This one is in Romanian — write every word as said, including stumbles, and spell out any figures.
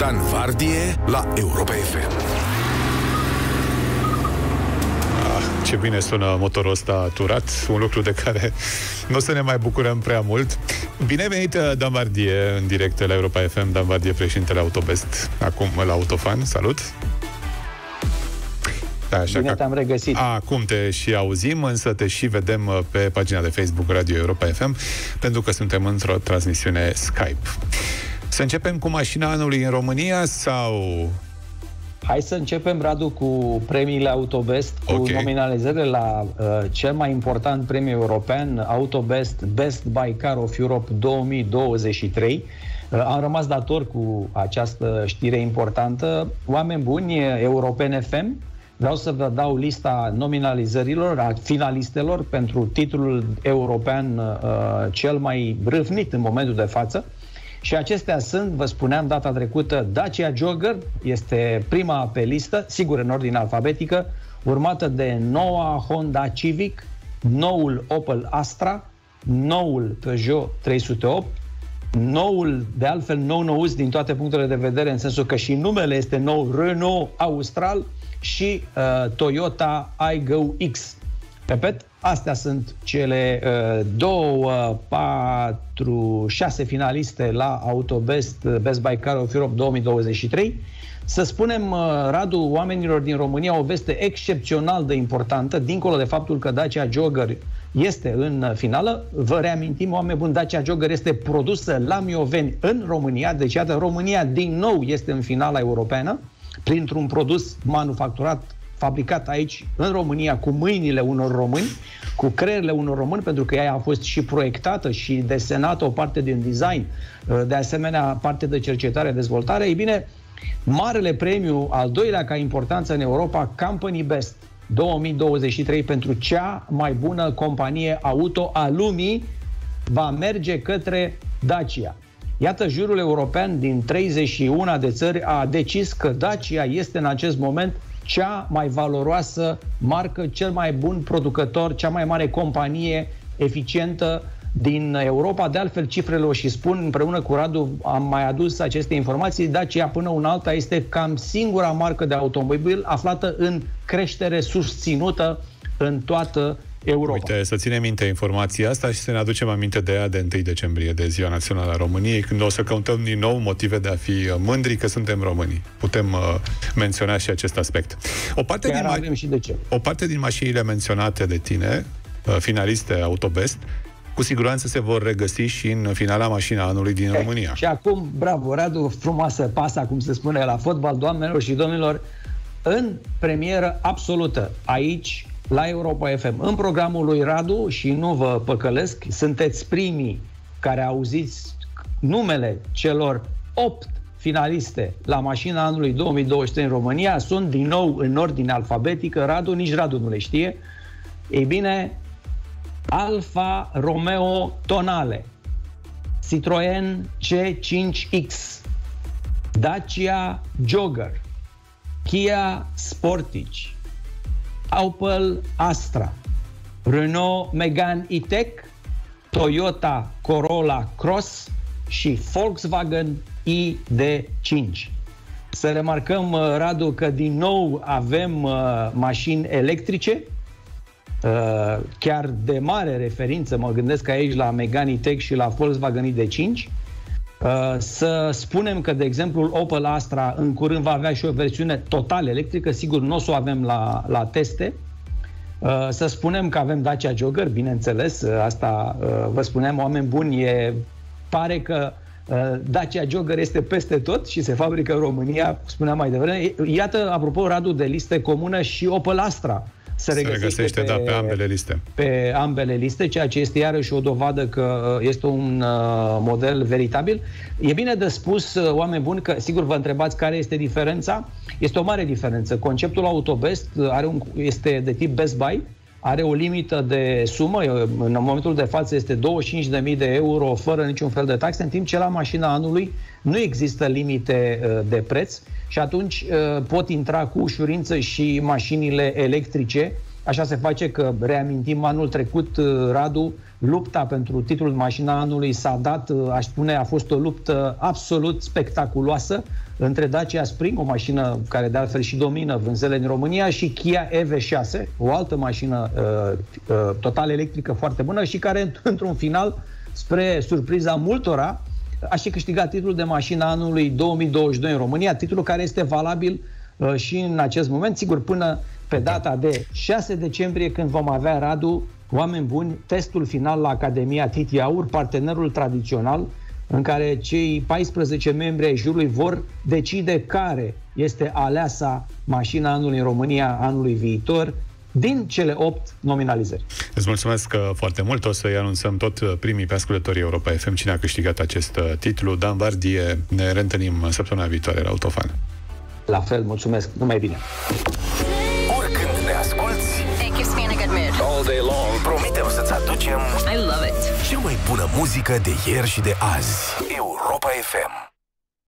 Dan Vardie la Europa F M. Ah, ce bine sună motorul ăsta turat, un lucru de care nu o să ne mai bucurăm prea mult. Bine venit, Dan Vardie, în direct la Europa F M. Dan Vardie, președintele Autobest, acum la Autofan. Salut! Da, așa Bine că te-am regăsit. Acum te și auzim, însă te și vedem pe pagina de Facebook Radio Europa F M, pentru că suntem într-o transmisiune Skype. Să începem cu mașina anului în România sau... Hai să începem, Radu, cu premiile Autobest, cu okay. nominalizările la uh, cel mai important premiu european, Autobest Best by Car of Europe două mii douăzeci și trei. Uh, am rămas dator cu această știre importantă. Oameni buni, European F M, vreau să vă dau lista nominalizărilor, a finalistelor pentru titlul european uh, cel mai râvnit în momentul de față. Și acestea sunt, vă spuneam data trecută, Dacia Jogger, este prima pe listă, sigur în ordine alfabetică, urmată de noua Honda Civic, noul Opel Astra, noul Peugeot trei sute opt, noul, de altfel nou-nouți din toate punctele de vedere, în sensul că și numele este nou, Renault Austral și uh, Toyota Aygo X. Repet, astea sunt cele uh, două, patru, șase finaliste la Autobest Best by Car of Europe două mii douăzeci și trei. Să spunem, uh, Radu, oamenilor din România o veste excepțional de importantă, dincolo de faptul că Dacia Jogger este în finală. Vă reamintim, oameni buni, Dacia Jogger este produsă la Mioveni în România, deci iată, România din nou este în finala europeană, printr-un produs manufacturat, fabricat aici, în România, cu mâinile unor români, cu creierile unor români, pentru că ea a fost și proiectată și desenată o parte din design, de asemenea parte de cercetare, dezvoltare. Ei bine, marele premiu, al doilea ca importanță în Europa, Company Best două mii douăzeci și trei, pentru cea mai bună companie auto a lumii, va merge către Dacia. Iată, jurul european din treizeci și unu de țări a decis că Dacia este în acest moment cea mai valoroasă marcă, cel mai bun producător, cea mai mare companie eficientă din Europa. De altfel, cifrele o și spun, împreună cu Radu am mai adus aceste informații. Dacia până una alta este cam singura marcă de automobil aflată în creștere susținută în toată Europa. Uite, să ținem minte informația asta și să ne aducem aminte de ea de întâi decembrie, de Ziua Națională a României, când o să căutăm din nou motive de a fi mândri că suntem români. Putem uh, menționa și acest aspect. O parte, din avem și de ce. o parte din mașinile menționate de tine, uh, finaliste Autobest, cu siguranță se vor regăsi și în finala mașina anului din e, România. Și acum, bravo, Radu, frumoasă pasa, cum se spune la fotbal, doamnelor și domnilor, în premieră absolută, aici, la Europa F M, în programul lui Radu, și nu vă păcălesc, sunteți primii care auziți numele celor opt finaliste la mașina anului două mii douăzeci și trei în România, sunt din nou în ordine alfabetică. Radu, nici Radu nu le știe. Ei bine, Alfa Romeo Tonale, Citroen C cinci X, Dacia Jogger, Kia Sportage, Opel Astra, Renault Megane E-Tech, Toyota Corolla Cross și Volkswagen I D cinci. Să remarcăm, Radu, că din nou avem uh, mașini electrice, uh, chiar de mare referință, mă gândesc aici la Megane E-Tech și la Volkswagen I D cinci. Uh, să spunem că, de exemplu, Opel Astra în curând va avea și o versiune total electrică, sigur nu o să o avem la, la teste. Uh, să spunem că avem Dacia Jogger, bineînțeles, uh, asta uh, vă spuneam, oameni buni, e, pare că uh, Dacia Jogger este peste tot și se fabrică în România, spuneam mai devreme. Iată, apropo, Radu, de liste comună, și Opel Astra se regăsește, se regăsește pe, da, pe ambele liste. Pe ambele liste, ceea ce este iarăși o dovadă că este un uh, model veritabil. E bine de spus, uh, oameni buni, că sigur vă întrebați care este diferența. Este o mare diferență. Conceptul Autobest are un, este de tip Best Buy, are o limită de sumă, în momentul de față este douăzeci și cinci de mii de euro fără niciun fel de taxe, în timp ce la mașina anului nu există limite uh, de preț și atunci uh, pot intra cu ușurință și mașinile electrice. Așa se face că, reamintim, anul trecut, uh, Radu, lupta pentru titlul mașina anului s-a dat, aș spune, a fost o luptă absolut spectaculoasă între Dacia Spring, o mașină care de altfel și domină vânzările în România, și Kia E V șase, o altă mașină uh, uh, total electrică foarte bună și care, într-un final, spre surpriza multora, a și câștigat titlul de mașina anului două mii douăzeci și doi în România, titlul care este valabil uh, și în acest moment, sigur, până pe data de șase decembrie, când vom avea, Radu, oameni buni, testul final la Academia Titi Aur, partenerul tradițional, în care cei paisprezece membri ai jurului vor decide care este aleasa mașina anului în România anului viitor, din cele opt nominalizări. Îți mulțumesc foarte mult. O să-i anunțăm tot primii pe ascultătorii Europa F M cine a câștigat acest titlu. Dan Vardie, ne reîntâlnim săptămâna viitoare la Autofan. La fel, mulțumesc. Numai bine. Oricând ne asculti, It gives me in a good mood. all day long, promitem să-ți aducem I love it. cea mai bună muzică de ieri și de azi. Europa F M.